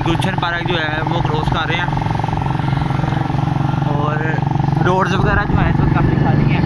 गुलशन park जो है वो क्रॉस कर रहे हैं और रोड्स वगैरह जो है तो काफ़ी खाली हैं।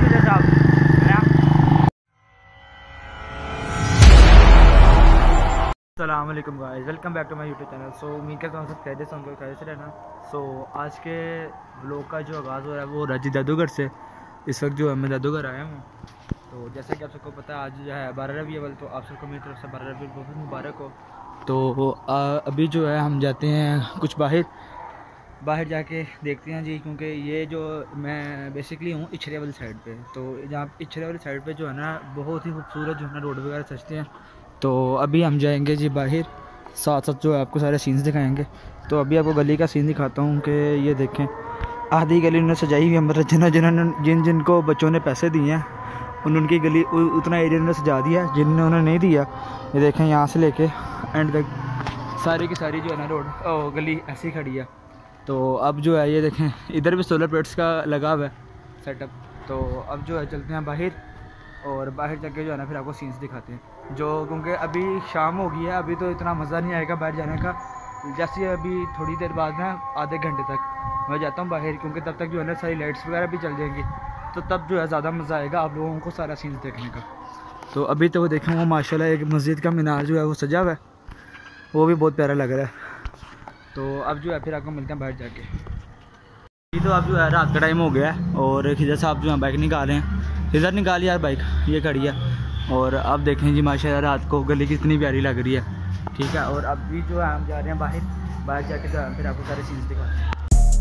अस्सलाम वालेकुम guys, welcome back to my YouTube channel. So उम्मीद करता हूँ सब खैरियत से उनको खैरियत से रहना। सो आज के व्लॉग का जो आगाज़ हो रहा है वो राजी जादूगर से। इस वक्त जो है मैं जादूगर आया हूँ। तो जैसे कि आप सबको पता है आज जो है 12 रबी अव्वल, तो आप सबको मेरी तरफ से 12 रबी बहुत मुबारक हो। तो अभी जो है हम जाते हैं कुछ बाहर जाके देखते हैं जी, क्योंकि ये जो मैं बेसिकली हूँ इछरे वाली साइड पे। तो जहाँ इछरे वाली साइड पे जो है ना बहुत ही खूबसूरत जो है ना रोड वगैरह सजते हैं। तो अभी हम जाएंगे जी बाहर, साथ साथ जो है आपको सारे सीन्स दिखाएंगे। तो अभी आपको गली का सीन दिखाता हूँ कि ये देखें, आधी गली उन्होंने सजाई हुई है, मतलब जिनको बच्चों ने पैसे दिए हैं उनकी गली उतना एरिया उन्होंने सजा दिया। जिन्होंने नहीं दिया ये देखें यहाँ से लेके एंड तक सारी की सारी जो है ना रोड गली ऐसी खड़ी है। तो अब जो है ये देखें इधर भी सोलर प्लेट्स का लगा हुआ है सेटअप। तो अब जो है चलते हैं बाहर और बाहर जाके जो है ना फिर आपको सीन्स दिखाते हैं जो, क्योंकि अभी शाम हो गई है, अभी तो इतना मज़ा नहीं आएगा बाहर जाने का। जैसे अभी थोड़ी देर बाद ना आधे घंटे तक मैं जाता हूँ बाहर, क्योंकि तब तक जो है ना सारी लाइट्स वगैरह भी चल जाएंगी, तो तब जो है ज़्यादा मज़ा आएगा आप लोगों को सारा सीन्स देखने का। तो अभी तो वो देखें वो माशाल्लाह एक मस्जिद का मीनार जो है वो सजा हुआ है, वो भी बहुत प्यारा लग रहा है। तो अब जो है फिर आपको मिलते हैं बाहर जाके। ये तो अब जो है रात का टाइम हो गया है और खिजर साहब जो है बाइक निकाल रहे हैं। खिजर निकाल यार बाइक, ये खड़ी है। और अब देखें जी माशाल्लाह रात को गली कितनी प्यारी लग रही है, ठीक है। और अभी जो है हम जा रहे हैं बाहर जाके जो है फिर आपको सारे सीन्स दिखाते हैं।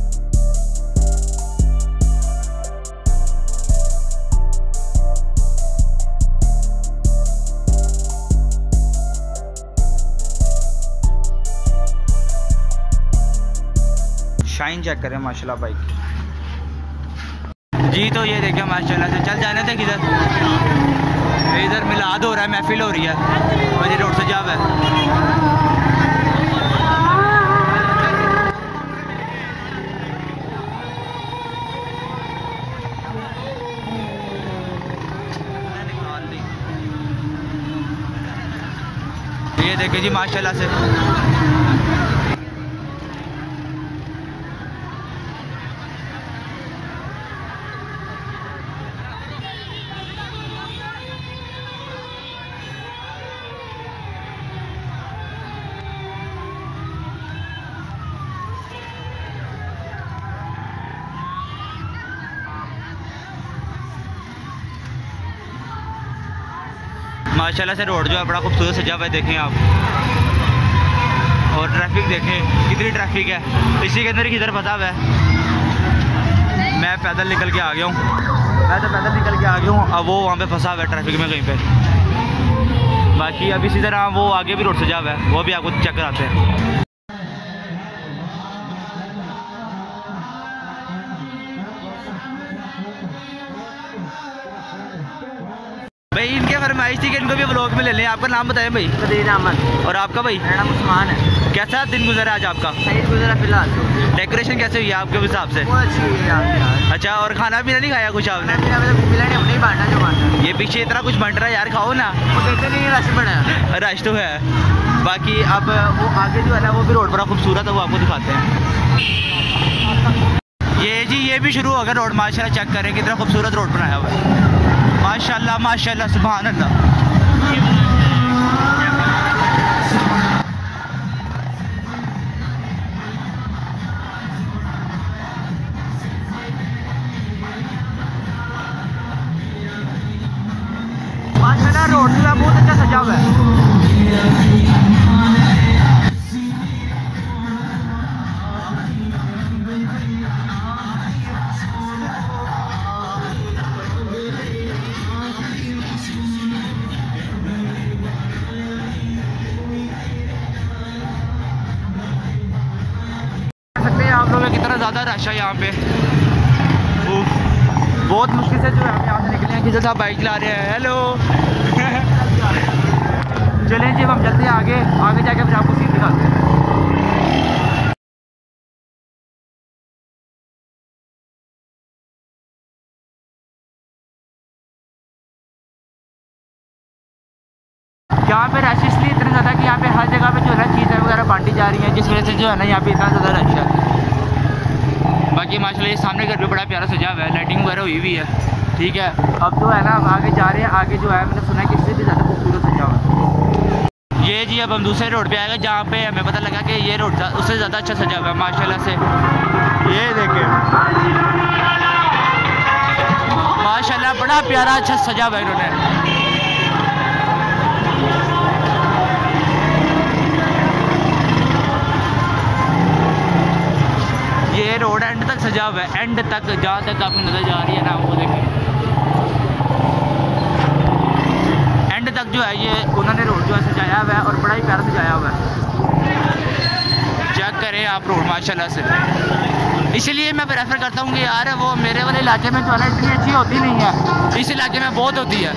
शाइन चेक करें माशाल्लाह बाइक जी। तो ये देखें माशाल्लाह से चल जाने थे किधर, इधर मिलाद हो रहा है, महफिल हो रही है और ये रोड सजा हुआ है। ये देखें जी माशाल्लाह से माशाल्लाह से रोड जो है बड़ा खूबसूरत सजा हुआ है, देखें आप। और ट्रैफिक देखें कितनी ट्रैफिक है, इसी के अंदर किधर फंसा हुआ है। मैं पैदल निकल के आ गया हूँ, अब वो वहाँ पे फंसा हुआ है ट्रैफिक में कहीं पे। बाकी अब इसी तरह वो आगे भी रोड सजा हुआ है, वो भी आपको चेक कराते हैं। भाई इनके फरमाइश थी कि इनको भी व्लॉग में ले लें। आपका नाम बताएं भाई। सदीर अहमद। और आपका भाई? मेरा नाम उस्मान है। कैसा दिन गुजरा आज आपका? सही गुजरा फिलहाल। डेकोरेशन कैसे हुई है आपके हिसाब से? बहुत अच्छी है यार। अच्छा, और खाना पीना नहीं खाया कुछ आपने? नहीं बांटा जो बांटा। ये पीछे इतना कुछ बंट रहा है यार, खाओ ना। नहीं रश बना, रश तो है। बाकी अब वो आगे जो है ना वो भी रोड बड़ा खूबसूरत है, वो आपको दिखाते हैं। ये जी ये भी शुरू हो गया रोड, माशाल्लाह चेक करें कितना खूबसूरत रोड बनाया हुआ है। माशाल्लाह माशाल्लाह सुभान अल्लाह। माशाल्लाह रोड जो है बहुत अच्छा सजा हुआ है। आप लोग कितना ज़्यादा रश है यहाँ पे, बहुत मुश्किल से जो है हम यहाँ से निकले हैं। किधर साहब बाइक चला रहे हैं, हेलो। चलें जी हम चलते हैं आगे जाके फिर आपको सीन दिखाते हैं। यहाँ पे रश इसलिए इतने ज़्यादा कि यहाँ पे हर जगह पे जो है ना चीज़ें वगैरह बांटी जा रही हैं, जिस वजह से जो है ना यहाँ पे इतना ज़्यादा रश है। बाकी माशाल्लाह ये सामने घर भी बड़ा प्यारा सजा हुआ है, लाइटिंग वगैरह हुई हुई है। ठीक है, अब जो है ना हम आगे जा रहे हैं। आगे जो है मैंने सुना है कि इससे भी ज़्यादा खूबसूरत सजा हुआ है ये जी। अब हम दूसरे रोड पे आएगा जहाँ पे हमें पता लगा कि ये रोड उससे ज़्यादा अच्छा सजा हुआ है माशाल्लाह से। ये देखें माशाल्लाह बड़ा प्यारा अच्छा सजा हुआ है इन्होंने। ये रोड एंड तक सजा हुआ है, एंड तक जहाँ तक आपकी नज़र जा रही है ना वो देखें, एंड तक जो है ये उन्होंने रोड जो है सजाया हुआ है और बड़ा ही प्यारा सजाया हुआ है। चेक करें आप रोड माशाल्लाह से। इसीलिए मैं प्रेफर करता हूँ कि यार वो मेरे वाले इलाके में जो है ना इतनी अच्छी होती नहीं है, इस इलाके में बहुत होती है।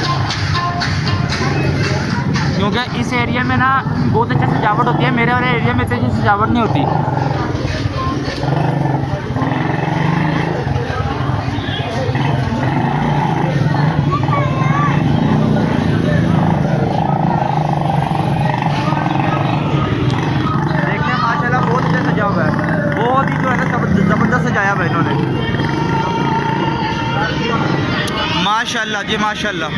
क्योंकि इस एरिया में ना बहुत अच्छा सजावट होती है, मेरे वाले एरिया में इतनी सजावट नहीं होती। बहुत ही जो है ना ज़बरदस्त सजाया हुआ इन्होंने माशाल्लाह जी माशाल्लाह।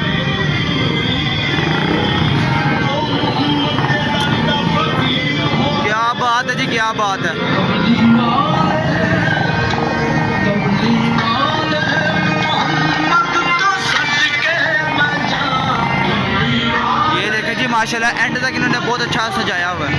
क्या बात है जी, क्या बात है। ये देखें जी माशाल्लाह एंड तक इन्होंने बहुत अच्छा सजाया हुआ है।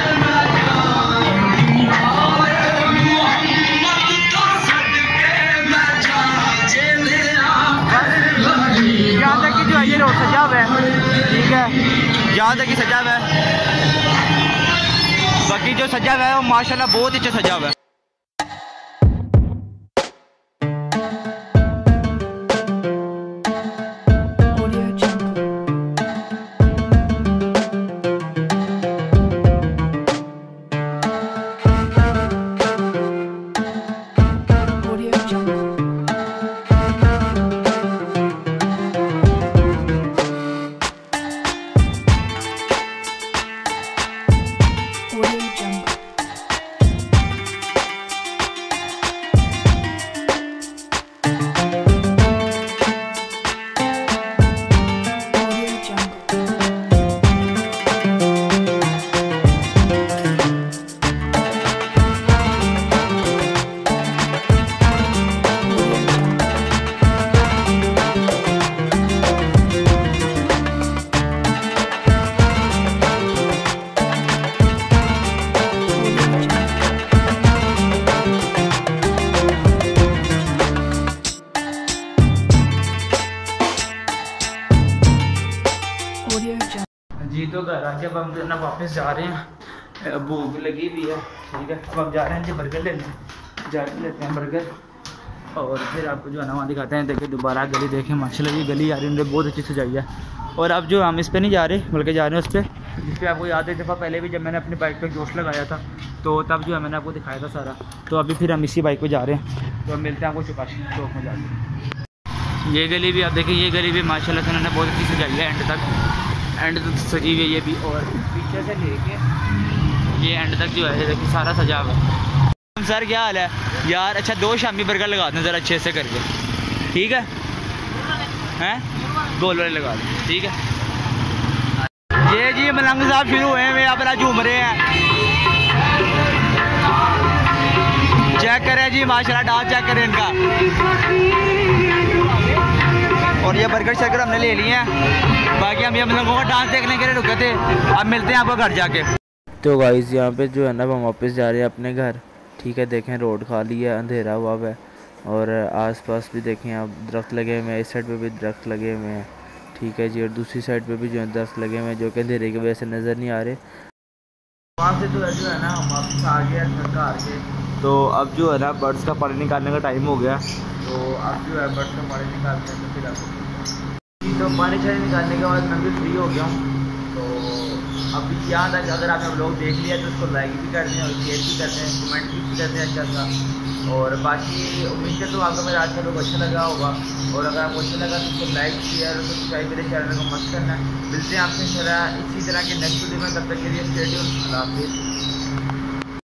यहाँ तक कि जो है ये रोड सजा हुआ है, ठीक है, यहाँ तक कि सजा हुआ है। बाकी जो सजा हुआ है वो माशाल्लाह बहुत अच्छा सजा हुआ है। जी तो घर आके अब हम जो ना वापस जा रहे हैं, भूख लगी हुई है। ठीक है, अब हम जा रहे हैं जी बर्गर लेने, जाके लेते हैं बर्गर और फिर आपको जो है ना वहाँ दिखाते हैं। देखिए दोबारा गली देखें माशाल्लाह ये गली यार इन्होंने बहुत अच्छी सजाई है। और अब जो हम इस पर नहीं जा रहे बल्कि जा रहे हैं उस पर, जिस पर आपको याद है एक दफ़ा पहले भी जब मैंने अपनी बाइक पर जोश लगाया था तो तब जो है मैंने आपको दिखाया था सारा। तो अभी फिर हम इसी बाइक पर जा रहे हैं, तो हम मिलते हैं आपको चौपाशी चौक में जाके। ये गली भी आप देखिए, ये गली भी माशाल्लाह से उन्होंने बहुत अच्छी सजाई है, एंड तक सजी हुई है ये भी। और पीछे से लेके ये एंड तक जो है देखिए सारा सजा हुआ है। सर क्या हाल है यार? अच्छा 2 शामी बर्गर लगा दें ज़रा अच्छे से करके, ठीक है? हैं गोल वाले लगा दें, ठीक है? ये जी मलंग साहब शुरू हुए हैं, अपना झूम रहे हैं। चेक करें जी माशाल्लाह, डांस चेक करें इनका। और ये बर्गर शर्गर हमने ले लिए हैं, बाकी हम ये लोगों का डांस देखने के लिए रुके थे। अब मिलते हैं आपको घर जाके। तो गाइस यहाँ पे जो है ना हम वापस जा रहे हैं अपने घर, ठीक है? देखें रोड खाली है, अंधेरा हुआ है और आसपास भी देखें आप दरख्त लगे हुए हैं। इस साइड पे भी दरख्त लगे हुए हैं, ठीक है जी? और दूसरी साइड पे भी जो है दरख्त लगे हुए हैं जो कि अंधेरे की वजह से नज़र नहीं आ रहे। वहाँ से जो है ना हम वापस आ गए घर का आगे। तो अब जो है ना बर्ड्स का पानी निकालने का टाइम हो गया, तो अब जो है बर्ड्स का पानी निकालते हैं। तो फिर आपको तो पानी छानी निकालने के बाद मैं भी फ्री हो गया हूँ, तो अभी यहाँ तक अगर आपने व्लॉग देख लिया तो उसको लाइक भी कर दें और शेयर भी कर दें, कमेंट भी कर दें अच्छा सा। और बाकी उम्मीद करता हूँ आपको मेरा आज का लोग अच्छा लगा होगा, और अगर आपको अच्छा लगा तो उसको लाइक शेयर और सब्सक्राइब मेरे चैनल को मत करना। मिलते हैं आपसे इसी तरह के नेक्स्ट वीडियो में, तब तक के लिए स्टे ट्यून्ड। अल्लाह हाफिज़।